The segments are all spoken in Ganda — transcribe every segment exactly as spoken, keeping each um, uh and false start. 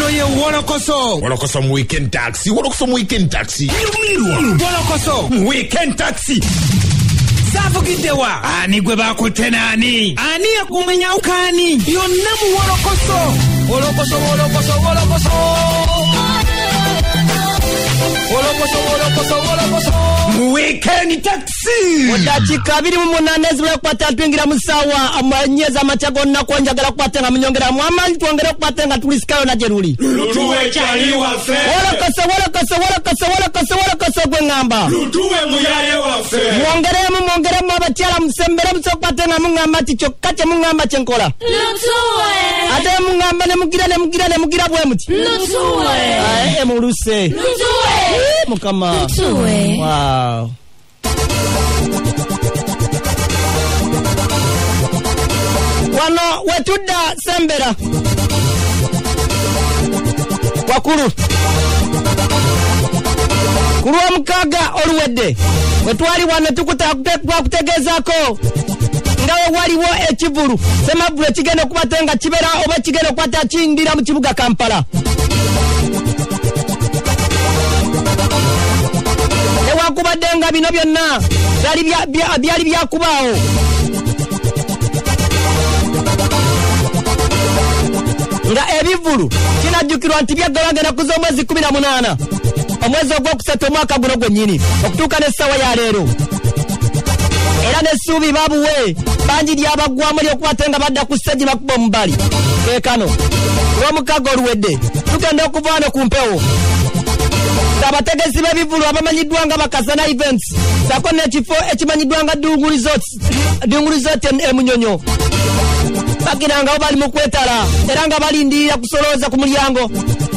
Eno ye Wolokoso. Wolokoso weekend taxi. Wolokoso weekend taxi. Wolokoso weekend taxi. Safugidewa. Ani gwe bakutena ani. Ani akumenya ukani. Yonna mu Wolokoso. Wolokoso Wolokoso Wolokoso. Wolokoso Wolokoso Wolokoso. Weekend taxi. Odachi kabiri mu munanezi bwe kwata twingira musawa amanyeza amachagonna konjagala kwatenga munyongera mwamanyi twongera kwatenga tulisikayo na jeruli. Lutuwe chali wafe. Wolokoso Wolokoso Wolokoso Wolokoso Wolokoso gwe ngamba. Lutuwe muyaye wafe. Mwongeremu mwongeremu abachala musembere musokwatenga mungamba ticho kache mungamba chenkola. Lutuwe. Ate mungamba ne mugira ne mugira ne mugira bwe muti. Lutuwe. Ae muluse. Lutuwe. Mukama. Lutuwe. Wow. Wano wetuda sembera wakuru kuru omukaga oluwedde wetwali wano tukutegezako ngawe waliwo ekivulu semavulu ekigenda okubatenga kibera oba kigenda okukwata kiyingira mu kibuga Kampala. Newakubadde nga bino byonna byali byakubaawo nga ebivulu kinajjukirwa nti byagabagana kuza omwezi kumi na munaana omwezi ogwokusatu omwaka guno gwennyini okutuuka n'essaawa ya leero era n'essuubi babuwe bangi lyabagwamu ly'okubatenga nga badda ku stage bakuba omubali keekano olw'omukago oluwedde tugenda okuva wano ku mpewo abategesi b'ebivulu abamanyiddwa nga bakasana events sako n'ekifo ekimanyiddwa nga Dungu Resort e Munyonyo bagira nga bali mu kwetala era nga balindirira kusolooza ku mulyango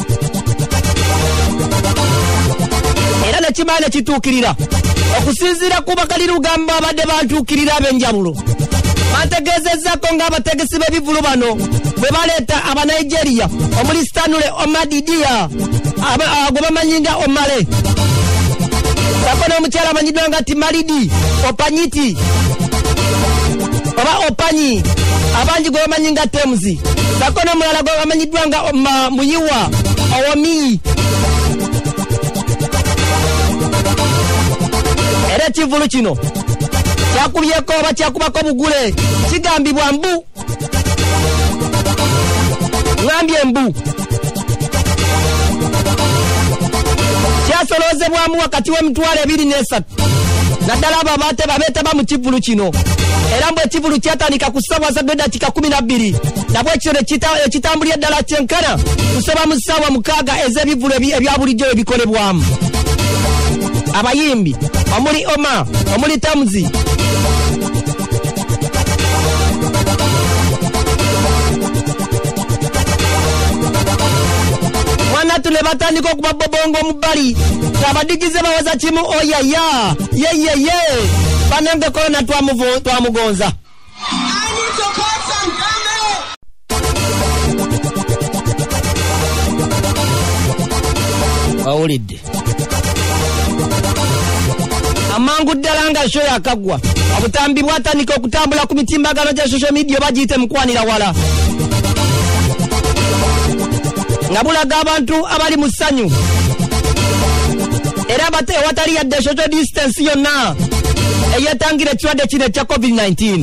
era nekimala nekituukirira okusinziira ku bakali Lugamba abadde bantuukirira ab'enjawulo bategezezzako ng'abategesi b'ebivulu bano bwe baleeta abanigeria omuli Stanley Omadidia gwe bamanyi nga Omale sako n'omukyala amanyiddwa nga Timalidi Opanyiti oba Opanyi abangi gwe bamanyi nga Temzi sako n'omulala gwe bamanyiddwa nga Muyiwa Owomi. Era ekivulu kino kyakubyeko oba kyakubako bugule kigambibwa mbu ngambye mbu kyasoloozebwamu wakati w'emitwalo ebiri n'esatu naddala abo abaate babeetaba mu kivulu kino era mbu ekivulu kyatandika ku ssaawa za dakika kumi na bbiri nabwo ekiro ekitambulira eddala kyenkana kusoba mu ssaawa mukaaga ez'ebivulu ebya bulijjo ebikolebwamu. Abayimbi omuli Oma omuli Tamzi mwanatu ne batandika okuba bobongo omubali abadigize bawaza kimu oyaya yeyeye banange korona twamugonza. Awulidde amangu ddala nga show yakagwa obutambi bwatandika okutambula ku mitimbagano gya social media bagiyite mukwanira wala nga bulaga abantu abali mu ssanyu era bate watali yadde social distance yonna eyetangira ekirwadde kino ekya covid nineteen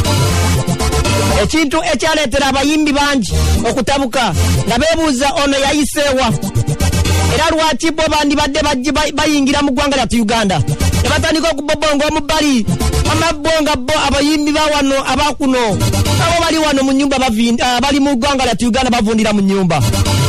ekintu ekyaleetera abayimbi bangi okutabuka nga beebuuza ono yayiseewa era lwaki bo bandibadde bayingira mu ggwanga lyattu Uganda ne batandika okubobonga omubali amabonga bo abayimbi bawano abakuno abo bali wano mu nyumba bali mu ggwanga lyattu Uganda bavundira mu nyumba.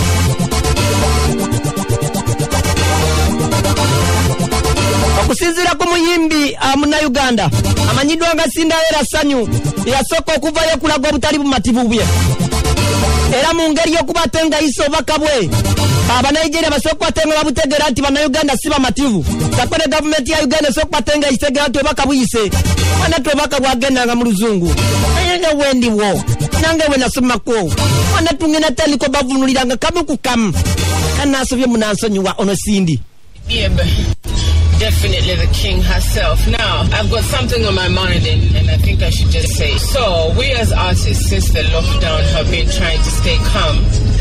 Okusinziira ku muyimbi Munayuganda amanyiddwa nga Cinderella Sanyu yasooka okuvayo okulaga obutali bumativu bwe era mu ngeri y'okubatenga iso obubaka bwe abanigeria basooka okubatenga babutegeera nti Bannayuganda si bamativu sako ne gavumenti ya Uganda esooka okubatenga ekitegeera nti obubaka buyise wana ti obubaka bwagendanga mu luzungu nange wendiwo nange we nasomako wana tungenda tandika bavunuliranga kamu ku kamu kanaasobye munansonyiwa ono Sindi. Yeah, but definitely the king herself. Now, I've got something on my mind and, and I think I should just say. So, we as artists, since the lockdown, have been trying to stay calm.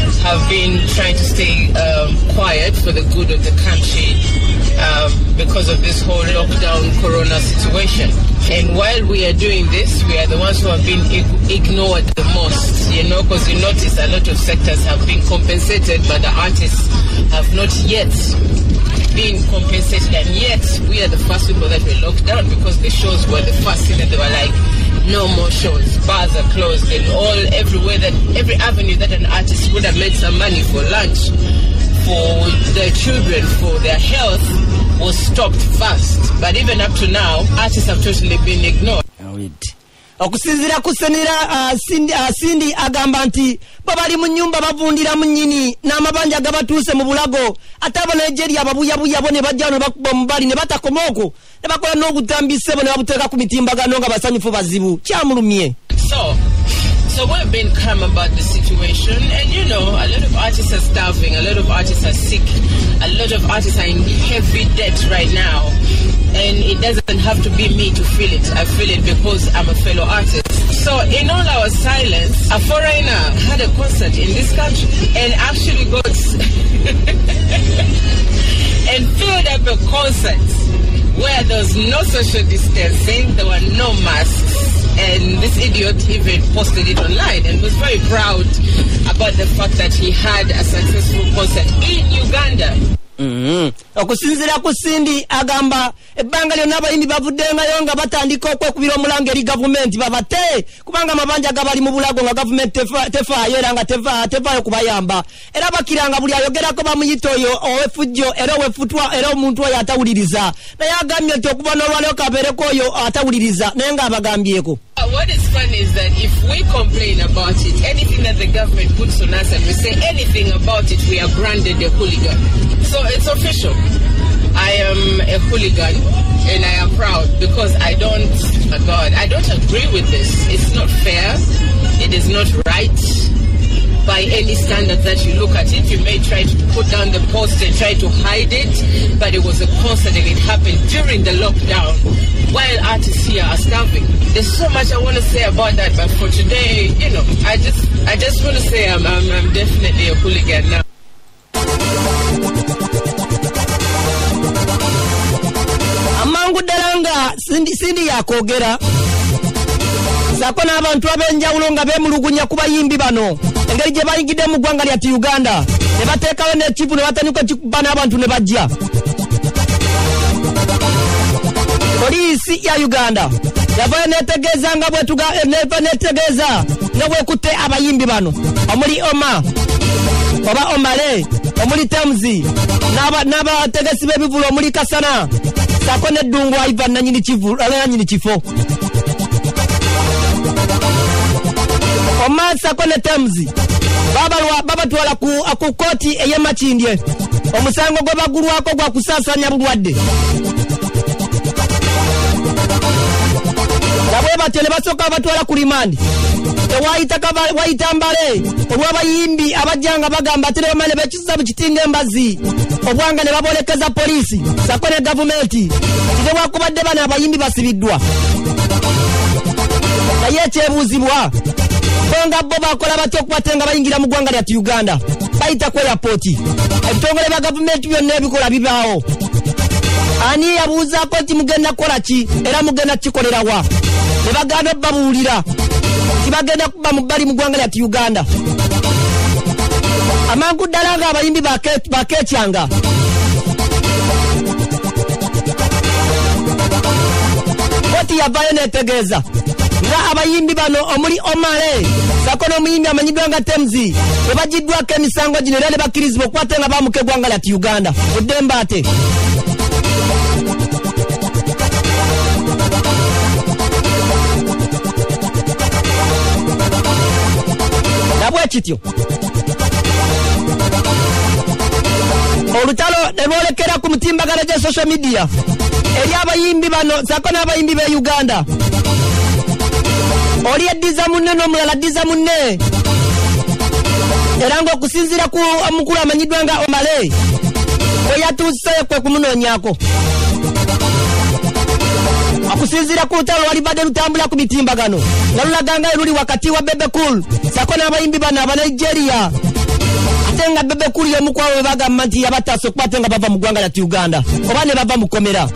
have been trying to stay um, quiet for the good of the country um, because of this whole lockdown corona situation. And while we are doing this, we are the ones who have been ig- ignored the most, you know, because you notice a lot of sectors have been compensated, but the artists have not yet been compensated, and yet we are the first people that were locked down because the shows were the first thing that they were like, no more shows, bars are closed, and all everywhere that every avenue that an artist would have made some money for lunch, for their children, for their health, was stopped fast. But even up to now, artists have totally been ignored. Okusinzira kusenera uh, Cindy, uh, Cindy agamba nti babali mu nyumba bavundira mu nnyini n'amabanja gabatuse mu bulago ataba Nigeria ababuyabuya bo ne bajja no bakuba mu bali ne batakomoko ne bakola n'obutambise bo ne babuteeka ku mitimbagano nga basanyufu bazibu kyamulumye. So So we've been calm about the situation, and you know, a lot of artists are starving, a lot of artists are sick, a lot of artists are in heavy debt right now, and it doesn't have to be me to feel it. I feel it because I'm a fellow artist. So in all our silence, a foreigner had a concert in this country and actually got and filled up a concert where there was no social distancing, there were no masks. And this idiot even posted it online and was very proud about the fact that he had a successful concert in Uganda. Mhm. Okusinzira ku Cindy agamba ebbanga lyonna abayimbi bavuddengayo nga batandika okwekubira omulango eri gavumenti babate kubanga amabanja gabali mu bulago nga gavumenti tefaayo era nga tevaayo kubayamba era bakiranga buli ayogerako bamuyita oyo owefujjo era owefutwa era omuntu oyo atawuliriza naye agambye nti okuva n'olwaleero kabeereko oyo atawuliriza naye nga abagambyeko. What is funny is that if we complain about it, anything that the government puts on us and we say anything about it, we are branded a hooligan. So it's official. I am a hooligan and I am proud because I don't, oh God, I don't agree with this. It's not fair. It is not right. By any standard that you look at it, you may try to put down the post and try to hide it, but it was a concert and it happened during the lockdown while artists here are starving. There's so much I want to say about that, but for today, you know, I just I just want to say I'm, I'm, I'm definitely a hooligan now. Amangu dalanga Cindy Cindy yakogera Sako n'abantu ab'enjawulo nga beemulugunya ku bayimbi bano engeri gye bayingidde mu ggwanga lyati Uganda ne bateekawo n'ekivu ne batandika kikuba n'abantu ne bajja. Poliisi ya Uganda yavayo neetegeeza nga bwetuga neva neetegeeza nga bwekutte abayimbi bano omuli Oma oba Omale omuli Temzi n'abategesi b'ebivulo omuli Kasana Sako n'eddungu Ivan nanyini kivu nanyini kifo. Oma Sako ne Temzi baba baba twala ku akukoti eye Makindye omusango gwe bagulwako gwa kusaasanya bulwadde. Nabwe batele basoka batwala ku rimandi tewayita wayita mbale olw'abayimbi abajjanga bagamba ate bamale bekiza bukitinga embazi obwanga ne babolekeza poliisi Sako ne gavumenti kide wakubadde bana abayimbi basibiddwa naye ekyebuuzibwa bonga bo bakola batyo okubatenga bayingira mu ggwanga lyati Uganda bayita ku airport ebitongole bya gavumenti byonna ebikola bibaawo ani yabuuzaako nti mugenda kukola ki era mugenda kikolera wa ne baganda babuulira tibagenda kuba mu bbali mu ggwanga lyati Uganda. Amangu ddala nga abayimbi bakeekyanga koti yavaayo neetegeeza nga abayimbi bano omuli Omale Sako n'omuyimbi amanyiddwa nga Temzi bwe bagiddwako emisango gino era ne bakkirizibwa okukwata nga baamuka eggwanga lyati Uganda muddembe ate. Nabwe kityo olutalo ne lwolekera ku mutimbagano gya social media eri abayimbi bano Sako n'abayimbi b'e Uganda. Oli eddiza munne n'omulala ddiza munne era ng'okusinziira ku omukulu amanyiddwa nga Omale we yatuuseyo kwe kumunoonyako. Okusinziira ku lutalo walibadde lutambula ku mitimbagano nga lulaga nga luli wakati wa Bebe Cool Sako n'abayimbi bano aba Nigeria nga bebe kuli omukwawe bagamba nti yabataso kwate nga bava mu ggwanga lya Uganda oba ne bava mu komera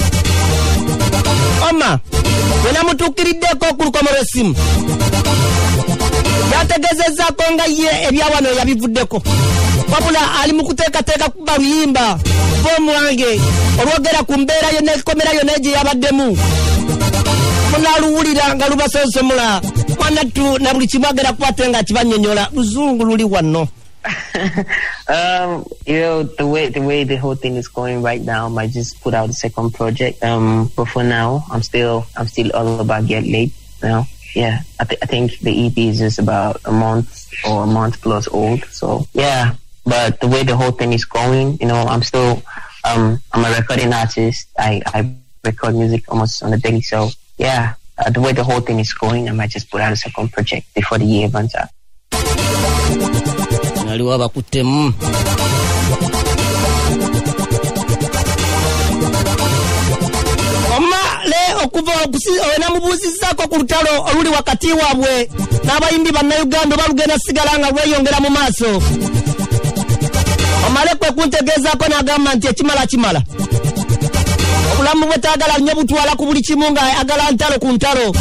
oma wena mutuukiriddeko okulukomera essimu yategezezzaako nga ye ebyawano yabivuddeko wabula ali mu kuteekateeka kuba luyimba b'omwange olwogera ku mbeera yo n'ekomera yo n'egye yabaddemu munaluwulira nga lubasonsomula mwanattu na buli kimu agenda kukwate nga kibannyonnyola luzungu luli wano. um, you know, the way the way the whole thing is going right now, I just put out a second project. Um, but for now, I'm still I'm still all about Get Late now. Yeah, I, th- I think the E P is just about a month or a month plus old. So yeah, but the way the whole thing is going, you know, I'm still um I'm a recording artist. I I record music almost on a daily. So yeah, uh, the way the whole thing is going, I might just put out a second project before the year runs out. Aliwa bakutemu Oma le okuva okusi wena mubuzizako ku lutalo oluli wakati wabwe n'abayimbi banna Uganda balugenda sigala nga lweyongera mu maaso. Omale kwe kuntegezaako n'agamba nti ekimala kimala obulamu bwe taagala nnyo butwala ku buli kimu nga agala ntalo ku ntalo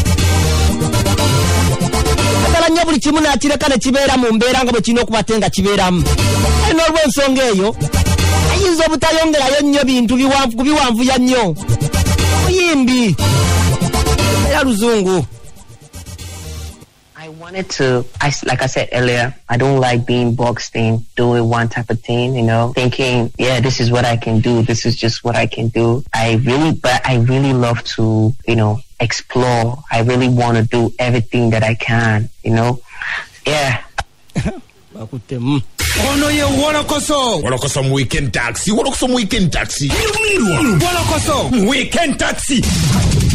agala nnyo buli kimu n'akireka ne kibeera mu mbeera nga bwe kirina okubate nga kibeeramu n'olw'ensonga eyo ayinza obutayongerayo nnyo bintu biwanvu ku biwanvuya nnyo muyimbi era luzungu. I wanted to, I, like I said earlier, I don't like being boxed in, doing one type of thing, you know, thinking, yeah, this is what I can do. This is just what I can do. I really, but I really love to, you know, explore. I really want to do everything that I can, you know. Yeah. Ono ye Wolokoso. Wolokoso mu Weekend Taxi. Wolokoso mu Weekend Taxi. Wolokoso mu Weekend Taxi.